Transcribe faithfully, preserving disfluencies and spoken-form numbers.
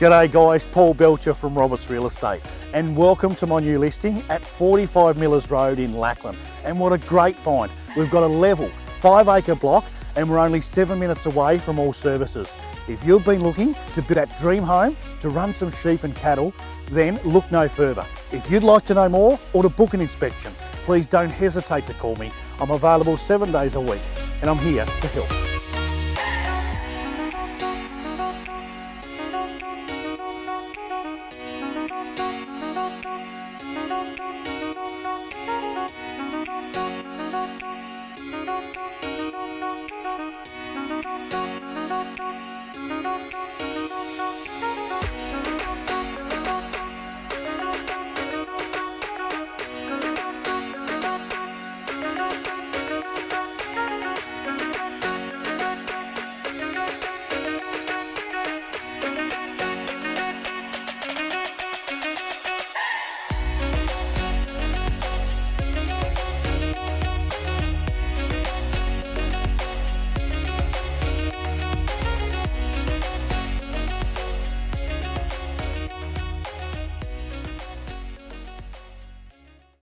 G'day guys, Paul Belcher from Roberts Real Estate, and welcome to my new listing at forty-five Millers Road in Lachlan. And what a great find. We've got a level five acre block and we're only seven minutes away from all services. If you've been looking to build that dream home, to run some sheep and cattle, then look no further. If you'd like to know more or to book an inspection, please don't hesitate to call me. I'm available seven days a week and I'm here to help.